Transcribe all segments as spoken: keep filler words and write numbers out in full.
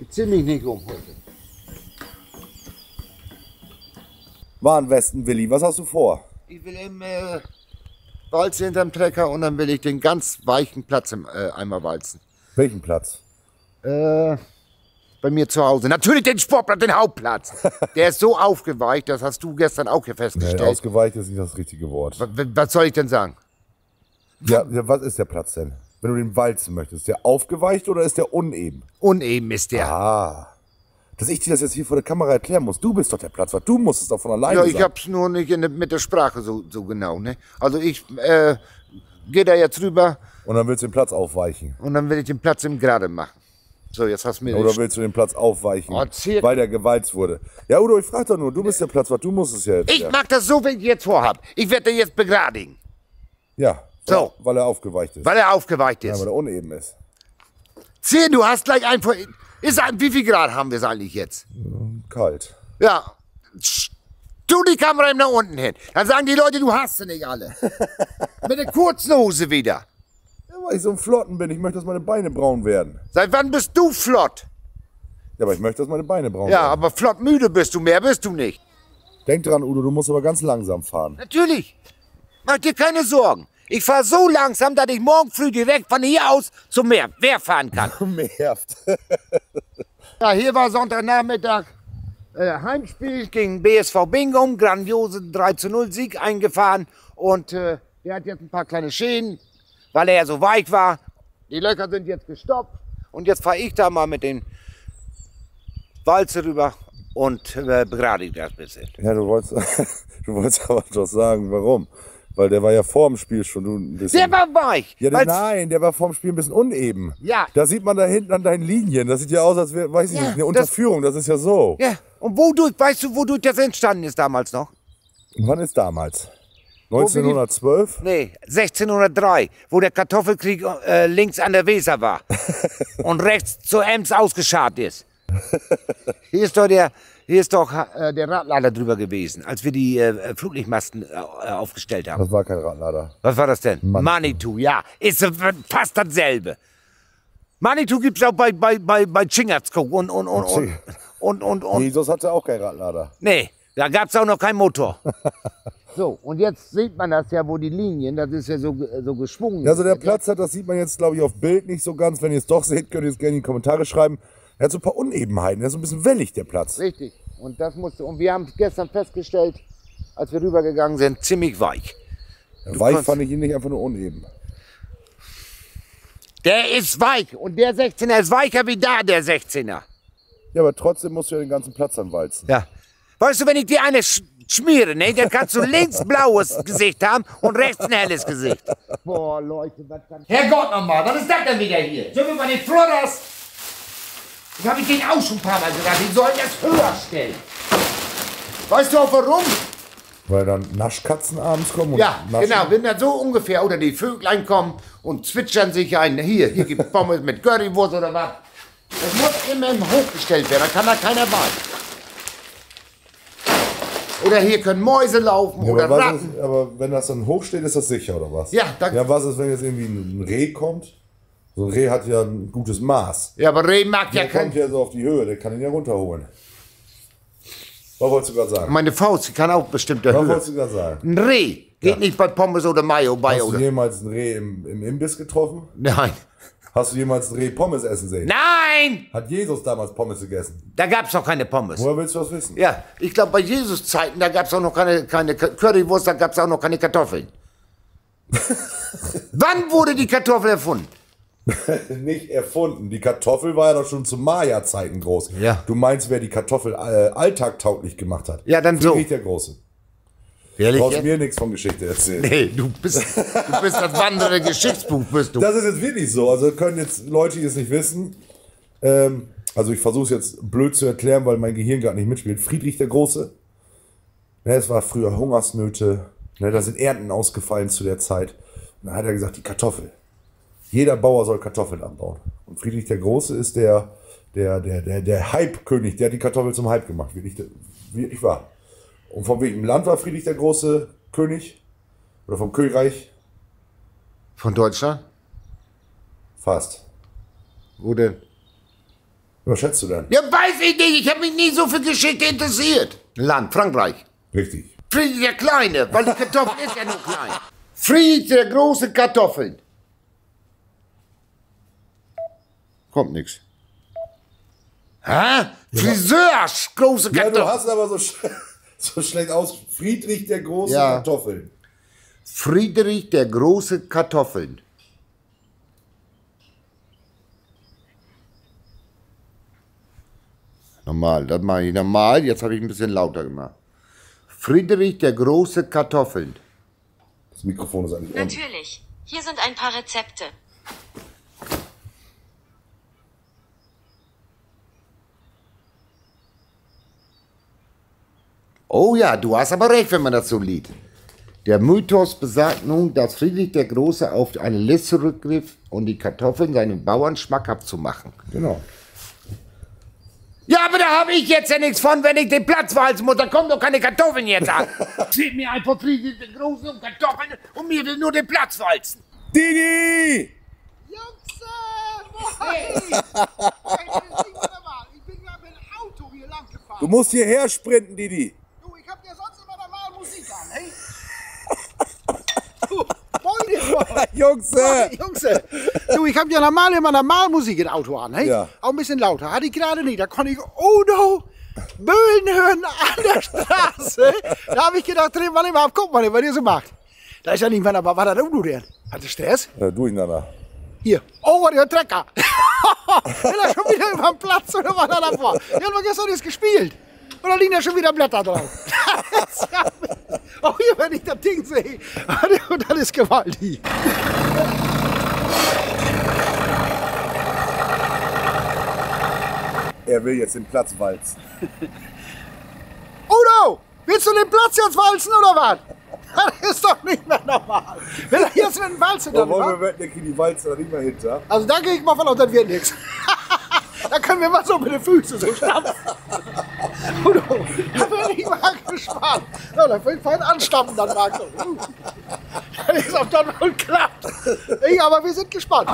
ziemlich nicht um heute. Warnwesten, Willi, was hast du vor? Ich will im äh, Walzen hinterm Trecker und dann will ich den ganz weichen Platz im äh, Eimer walzen. Welchen Platz? Äh, bei mir zu Hause. Natürlich den Sportplatz, den Hauptplatz. Der ist so aufgeweicht, das hast du gestern auch hier festgestellt. Nee, ausgeweicht ist nicht das richtige Wort. Was, was soll ich denn sagen? Ja, ja, was ist der Platz denn? Wenn du den walzen möchtest, ist der aufgeweicht oder ist der uneben? Uneben ist der. Ah, dass ich dir das jetzt hier vor der Kamera erklären muss. Du bist doch der Platz, du musst es doch von alleine Ja, sagen. ich hab's nur nicht in der, mit der Sprache so, so genau, ne? Also ich äh, gehe da jetzt rüber. Und dann willst du den Platz aufweichen. Und dann will ich den Platz im Gerade machen. So, jetzt hast du mir... Oder willst du den Platz aufweichen, oh, weil der gewalzt wurde? Ja, Udo, ich frag doch nur, du bist der Platz, was du musst es jetzt. Ich ja. mach das so, wie ich jetzt vorhab. Ich werde den jetzt begradigen. Ja, so. Weil er aufgeweicht ist. Weil er aufgeweicht ist. Ja, weil er uneben ist. Zehn, du hast gleich ein... Ist ein, wie viel Grad haben wir es eigentlich jetzt? Kalt. Ja. Tu die Kamera nach unten hin. Dann sagen die Leute, du hast sie nicht alle. Mit der kurzen Hose wieder. Ja, weil ich so ein Flotten bin. Ich möchte, dass meine Beine braun werden. Seit wann bist du flott? Ja, aber ich möchte, dass meine Beine braun Ja, werden. aber flott müde bist du. Mehr bist du nicht. Denk dran, Udo, du musst aber ganz langsam fahren. Natürlich. Mach dir keine Sorgen. Ich fahre so langsam, dass ich morgen früh direkt von hier aus zum Meer, Meer fahren kann. Merft. Ja, hier war Sonntagnachmittag äh, Heimspiel gegen B S V Bingum. Grandiose drei zu null Sieg eingefahren. Und äh, der hat jetzt ein paar kleine Schäden, weil er ja so weich war. Die Löcher sind jetzt gestoppt. Und jetzt fahre ich da mal mit den Walze rüber und äh, begradige das ein bisschen. Ja, du wolltest, du wolltest aber doch sagen, warum? Weil der war ja vor dem Spiel schon du ein bisschen... Der war weich. Ja, der, nein, der war vor dem Spiel ein bisschen uneben. Ja. Da sieht man da hinten an deinen Linien. Das sieht ja aus, als wäre, weiß ich Ja, nicht, eine das- Unterführung. Das ist ja so. Ja, und wodurch, weißt du, wodurch das entstanden ist damals noch? Und wann ist damals? neunzehnhundertzwölf? Nee, sechzehnhundertdrei, wo der Kartoffelkrieg äh, links an der Weser war und rechts zur Ems ausgeschart ist. Hier ist doch der, hier ist doch äh, der Radlader drüber gewesen, als wir die äh, Flutlichtmasten äh, aufgestellt haben. Das war kein Radlader. Was war das denn? Manitou. Manitou, ja, ist äh, fast dasselbe. Manitou gibt's auch bei bei bei bei Chingatsko und und und und und und, und. Jesus hatte auch kein Radlader. Nee, da gab's auch noch keinen Motor. So, und jetzt sieht man das ja, wo die Linien, das ist ja so, so geschwungen. Ja, also der Platz hat, das sieht man jetzt, glaube ich, auf Bild nicht so ganz. Wenn ihr es doch seht, könnt ihr es gerne in die Kommentare schreiben. Er hat so ein paar Unebenheiten, er ist so ein bisschen wellig, der Platz. Richtig. Und das musste, und wir haben gestern festgestellt, als wir rübergegangen sind, ziemlich weich. Ja, weich kannst- fand ich ihn nicht, einfach nur uneben. Der ist weich und der sechzehner ist weicher wie da, der sechzehner. Ja, aber trotzdem musst du ja den ganzen Platz anwalzen. Ja. Weißt du, wenn ich dir eine sch schmiere, ne, dann kannst du links blaues Gesicht haben und rechts ein helles Gesicht. Boah, Leute, was kann... Herrgott nochmal, was ist das denn wieder hier? Sollen wir mal den Flodders... Das habe ich denen auch schon ein paar Mal gesagt, die sollen das höher stellen. Weißt du auch warum? Weil dann Naschkatzen abends kommen und Ja, naschen. genau, wenn das so ungefähr, oder die Vöglein kommen und zwitschern sich ein, hier, hier gibt Pommes mit Currywurst oder was. Das muss immer hochgestellt werden, da kann da keiner warten. Oder hier können Mäuse laufen Ja, oder aber, was Ratten. ist, aber wenn das dann hochsteht, ist das sicher, oder was? Ja, da- ja, was ist, wenn jetzt irgendwie ein Reh kommt? So ein Reh hat ja ein gutes Maß. Ja, aber Reh mag ja Der kommt kein... ja so auf die Höhe, der kann ihn ja runterholen. Was wolltest du gerade sagen? Meine Faust, die kann auch bestimmte Was Höhe. wolltest du gerade sagen? Ein Reh geht nicht bei Pommes oder Mayo bei, Hast du oder? jemals ein Reh im, im Imbiss getroffen? Nein. Hast du jemals ein Reh Pommes essen sehen? Nein! Hat Jesus damals Pommes gegessen? Da gab's noch keine Pommes. Woher willst du das wissen? Ja, ich glaube bei Jesus Zeiten, da gab's auch noch keine, keine Currywurst, da gab's auch noch keine Kartoffeln. Wann wurde die Kartoffel erfunden? Nicht erfunden. Die Kartoffel war ja doch schon zu Maya-Zeiten groß. Ja. Du meinst, wer die Kartoffel äh, alltagtauglich gemacht hat? Ja, dann so. Friedrich der Große. Du Ehrlich? brauchst mir nichts von Geschichte erzählen. Nee, du bist, du bist das wandernde Geschichtsbuch, bist du. Das ist jetzt wirklich so. Also können jetzt Leute, die es nicht wissen, ähm, also ich versuche es jetzt blöd zu erklären, weil mein Gehirn gerade nicht mitspielt. Friedrich der Große, ne, es war früher Hungersnöte, ne, da sind Ernten ausgefallen zu der Zeit. Und dann hat er gesagt, die Kartoffel. Jeder Bauer soll Kartoffeln anbauen. Und Friedrich der Große ist der, der, der, der, der Hype-König, der hat die Kartoffel zum Hype gemacht, wirklich, wirklich wahr. Und von welchem Land war Friedrich der Große König? Oder vom Königreich? Von Deutschland? Fast. Wo denn? Was schätzt du denn? Ja, weiß ich nicht. Ich habe mich nie so für Geschichte interessiert. Land, Frankreich. Richtig. Friedrich der Kleine, weil die Kartoffel ist ja nur klein. Friedrich der große Kartoffeln. Kommt nix. Hä? Friseur, große Ja, Kartoffeln. du hast aber so, sch so schlecht aus. Friedrich der große Ja. Kartoffeln. Friedrich der große Kartoffeln. Normal, das mache ich normal. Jetzt habe ich ein bisschen lauter gemacht. Friedrich der große Kartoffeln. Das Mikrofon ist eigentlich an. Natürlich. Hier sind ein paar Rezepte. Oh ja, du hast aber recht, wenn man das so liest. Der Mythos besagt nun, dass Friedrich der Große auf eine List zurückgriff, um die Kartoffeln seinen Bauern schmackhaft zu machen. Genau. Ja, aber da habe ich jetzt ja nichts von, wenn ich den Platz walzen muss. Da kommen doch keine Kartoffeln jetzt an. Seht mir einfach Friedrich der Große und Kartoffeln und mir will nur den Platz walzen. Didi! Jungs, moin! Hey, das ist wunderbar. Ich bin gerade mit dem Auto hier lang gefahren. Du musst hierher sprinten, Didi. Du, ich hab ja sonst immer normal Musik an, hey? Du, moin, ihr Moin. Jungs! Moin, Jungs. Du, ich hab ja normal immer normal Musik im Auto an, hey? Ja. Auch ein bisschen lauter. Hatte ich gerade nicht. Da konnte ich Udo Böhlen hören an der Straße. Da habe ich gedacht, dreh mal immer ab, guck mal, was ihr so macht. Da ist ja nicht mehr, aber war das Udo denn? Hatte Stress? Ja, durcheinander. Hier. Oh, was der Trecker. Will er schon wieder über den Platz oder was er davor? Wir haben doch gestern jetzt gespielt. Und da liegen ja schon wieder Blätter drauf. Oh, hier, wenn ich das Ding sehe. Und das ist gewaltig. Er will jetzt den Platz walzen. Udo, willst du den Platz jetzt walzen oder was? Das ist doch nicht mehr normal. Will er jetzt mit dem Walzen Da dann, wollen wa? wir wetten, der kriegt die Walze da nicht mehr hinter. Also da gehe ich mal von aus, das wird nichts. Da können wir mal so mit den Füßen so stampfen. Udo, da bin ich mal gespannt. Ja, da will ich fein anstampfen dann mal so. Uh. Das ist, ob das wohl klappt. Ich, aber wir sind gespannt.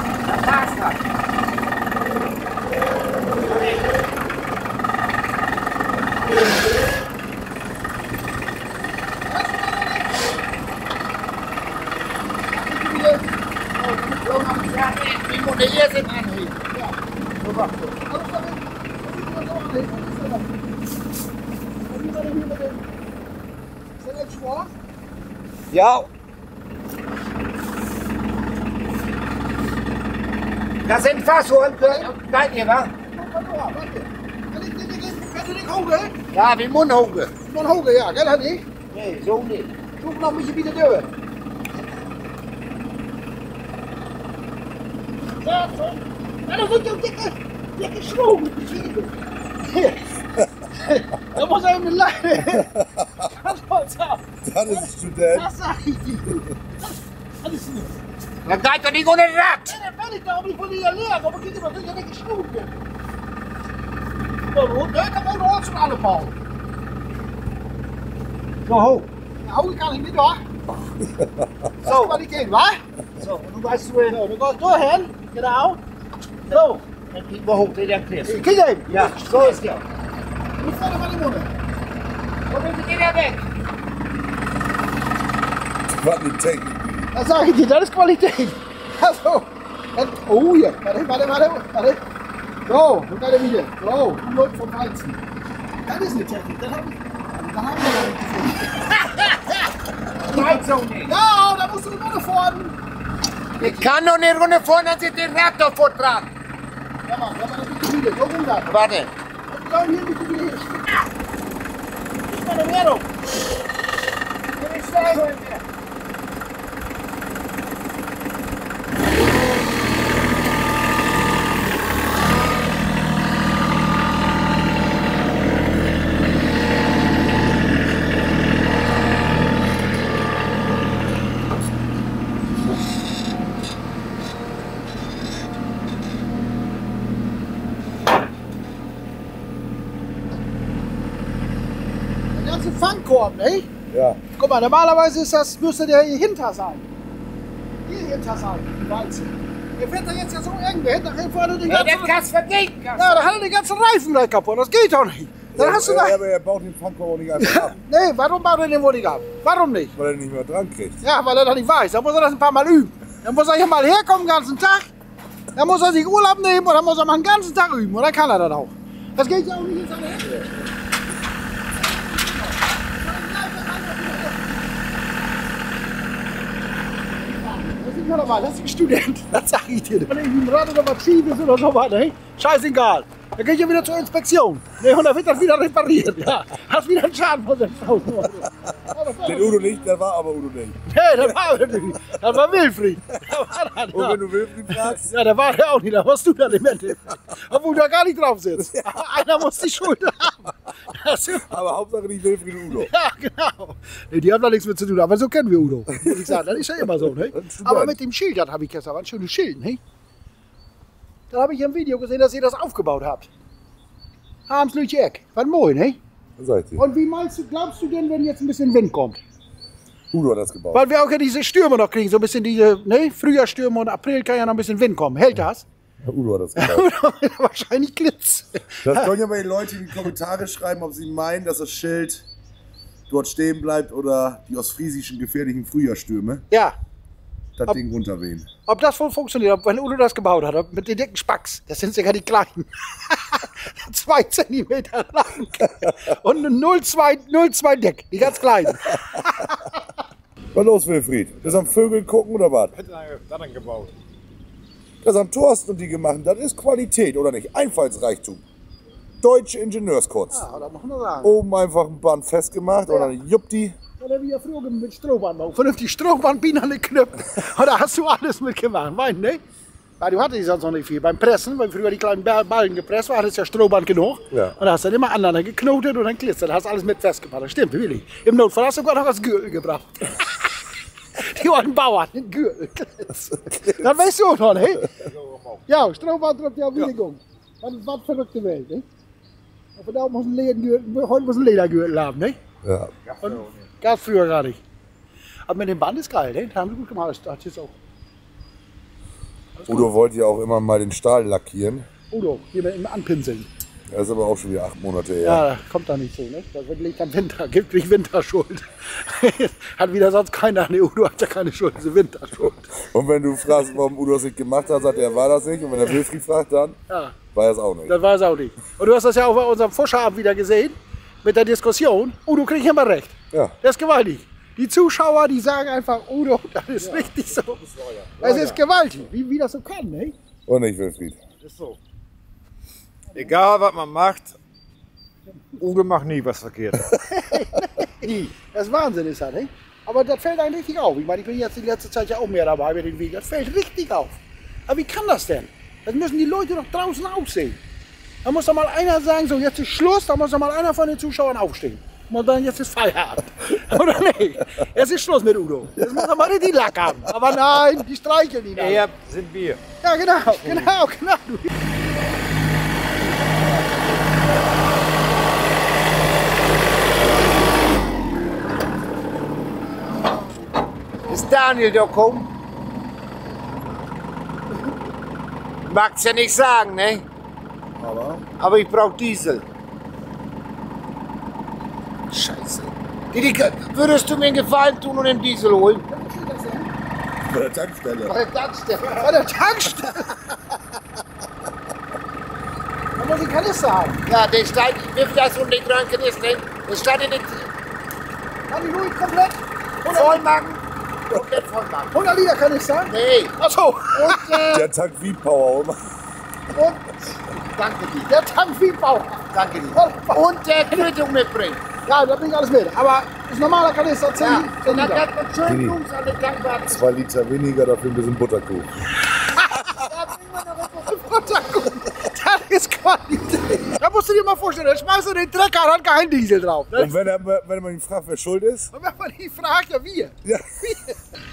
Ja. Das sind Fassholen, seid ihr, wa? Ja, wie Mundhoge. Van Hoge, ja, gell, hat ich? Nee, so nicht. Zoek nog moet je wieder durch. Ja, so. Ja, dan moet je ook dikke, dikke schroom. Da muss er eben leiden. Das holt's ab. Das ist ein Student. Das sag ich dir. Das ist nicht. Da geht doch nicht ohne Rad. Ja, dann will ich da auch nicht von dir lernen, aber geht immer sicher nicht geschraubt. So, und da kann man auch schon alle bauen. So hoch. Ja, hau ich gar nicht mit, wa? So, Qualität, wa? So, und du weißt, du, äh, So, du gehst durchhin, genau. So, dann kriegen wir hoch, den der Chris. kick eben. Ja, so ist der. Nicht vorne mal die Munde. So, bitte geht er weg. Was eine Technik. Das sag ich dir, das ist Qualität. Also, das, oh hier, warte, warte, warte, warte. So, und warte wieder. So, du läufst vom Weizen. Das ist eine Technik, das hab ich, das haben wir noch nicht gesehen. Nein, so nicht. Ja, da musst du die Munde vorne. Ich kann doch nicht runter vorne, dass ich den Rad doch vortragen. Ja, Mann, ja, Mann, das ist wieder. So, runter. Warte. So, hier, bitte wieder hin. Ich meine Mehrung. Hier ist der Hund. Der ganze Fangkorb, ne? Ja. Guck mal, normalerweise ist das, müsste der hier hinter sein. Hier hinter sein, die Walze. Der fährt da jetzt ja so eng, der hätte nachher vorne den Ja, ganzen... der Gas vergeht. Ja, da hat er den ganzen Reifen gleich kaputt, das geht doch nicht. Dann hast du da... Ja, aber er baut den Fangkorb auch nicht einfach ab, Nee, warum baut er den wohl nicht ab? Warum nicht? weil er nicht mehr dran kriegt. Ja, weil er das nicht weiß. Da muss er das ein paar Mal üben. Dann muss er hier mal herkommen den ganzen Tag. Dann muss er sich Urlaub nehmen und dann muss er mal den ganzen Tag üben. Und dann kann er das auch. Das geht ja auch nicht in seine Hände. Das ist ja normal, das ist ein Student. Das sag ich dir. Wenn irgendwie ein Rad oder was schief ist oder so was, ne? Scheißegal. Dann gehe ich ja wieder zur Inspektion. Ne, und dann wird das wieder repariert. Ja, hast wieder einen Schaden von sechstausend Euro. Den Udo nicht, der war aber Udo nicht. Nee, das war er nicht. Das war Wilfried. Der war das, Und ja. wenn du Wilfried fragst, Ja, der war der auch nicht, da warst du dann im Endeffekt. Obwohl du da gar nicht drauf sitzt. Einer muss die Schuld haben. Das ist, aber Hauptsache nicht Wilfried und Udo. ja, genau. Nee, die haben da nichts mit zu tun, aber so kennen wir Udo. Muss ich sagen, das ist ja immer so. Ne? Aber mit dem Schild, das habe ich gestern, war ein schönes Schild. Ne? Da habe ich im Video gesehen, dass ihr das aufgebaut habt. Abends durch die Eck. Was moin, ne? Was sag ich dir? Und wie meinst du, glaubst du denn, wenn jetzt ein bisschen Wind kommt? Udo hat das gebaut. Weil wir auch ja diese Stürme noch kriegen, so ein bisschen diese, ne? Frühjahrsstürme und April kann ja noch ein bisschen Wind kommen. Hält das? Udo hat das gebaut. Wahrscheinlich Glitz. Das können ja mal die Leute in die Kommentare schreiben, ob sie meinen, dass das Schild dort stehen bleibt oder die ostfriesischen gefährlichen Frühjahrsstürme Ja, das Ob- Ding runterwehen. ob das wohl funktioniert, ob wenn Udo das gebaut hat, ob mit den dicken Spacks, das sind sogar die kleinen. Zwei Zentimeter lang und ein null Komma zwei Deck, die ganz kleinen. Was los, Wilfried? Bist am Vögel gucken oder was? Das dann gebaut. Das haben Thorsten und die gemacht. Das ist Qualität, oder nicht? Einfallsreichtum. Deutsche Ingenieurskunst. Ja, das muss man sagen. Oben einfach ein Band festgemacht Ja. und dann jupp die. Oder wie ja früher mit Strohband noch. Vernünftig Strohband, Bienen geknüpft. Und da hast du alles mitgemacht, mein, ne? Weil du hattest sonst noch nicht viel. Beim Pressen, weil früher die kleinen Ba- Ballen gepresst war, hattest du ja Strohband genug. Ja. Und da hast du dann immer aneinander geknotet und dann klitzt. Da hast du alles mit festgemacht. Das stimmt, wirklich. Im Notfall hast du sogar noch das Gürtel gebracht. Die alten Bauern, den Gürtel. Das weißt du auch noch, ne? Ja, Strohband drückt ja Bewegung. Was was verrückte Welt, ne? Aber da muss ein Ledergürtel, heute muss ein Ledergürtel haben, ne? Ja. Und gab es früher gar nicht. Aber mit dem Band ist geil, ne? Das haben sie gut gemacht. Das ist auch. Udo wollte ja auch immer mal den Stahl lackieren. Udo, hier mit dem Anpinseln. Das ist aber auch schon wieder acht Monate her. Ja, das kommt da nicht so, ne? Das wird- liegt am Winter, gibt nicht Winterschuld. Hat wieder sonst keiner. Ne, Udo hat ja keine Schuld, diese Winterschuld. Und wenn du fragst, warum Udo das nicht gemacht hat, sagt er, er war das nicht. Und wenn der Wilfried fragt, dann Ja, war er es auch nicht. das war es auch nicht. Und du hast das ja auch bei unserem Fuscherabend wieder gesehen, mit der Diskussion. Udo kriegt immer recht. Ja. Das ist gewaltig. Die Zuschauer, die sagen einfach, Udo, das ist richtig so. Es ist gewaltig, wie, wie das so kann, ne? Und nicht, Wilfried. Ist so. Egal was man macht, Udo macht nie was verkehrt. Nie. Das ist Wahnsinn, ist das, ne? Aber das fällt einem richtig auf. Ich meine, ich bin jetzt die letzte Zeit ja auch mehr dabei mit den Wegen. Das fällt richtig auf. Aber wie kann das denn? Das müssen die Leute doch draußen auch sehen. Da muss doch mal einer sagen, so jetzt ist Schluss, da muss doch mal einer von den Zuschauern aufstehen. Und dann jetzt ist Feierabend. Oder nicht? Jetzt ist Schluss mit Udo. Jetzt muss er mal richtig Lack haben. Aber nein, die streicheln ihn alle. Er sind wir. Ja, genau, genau, genau. Ist Daniel da gekommen? Mag's ja nicht sagen, ne? Aber Aber ich brauch Diesel. Scheiße. Didi, würdest du mir einen Gefallen tun und den Diesel holen? bei der Tankstelle. Bei der Tankstelle. Bei der Tankstelle. Man muss die Kanister haben. Ja, der steht, wie viel das um den Kranken ist, ne? Der steht in den Kann ich ruhig komplett? Vollmagen. Komplett Vollmagen. hundert Liter Kanister? Nee. Achso. Und, äh, Der Tank wie Power. und, danke dir. Der Tank wie Bauer. Danke dir. Und der Quittung mitbringen. Ja, da bringe ich alles mit. Aber ist normaler Kanister zehn, Ja. zehn Und dann Liter. hat man schön Didi. Jungs an den Tankwagen. Zwei Liter weniger, dafür ein bisschen Butterkuchen. Butterkuchen. Das ist Qualität. Da musst du dir mal vorstellen, dann schmeißt du den Trecker, hat kein Diesel drauf. Ne? Und wenn, er, wenn man ihn fragt, wer schuld ist, Und wenn man ihn fragt, ja wir. ja.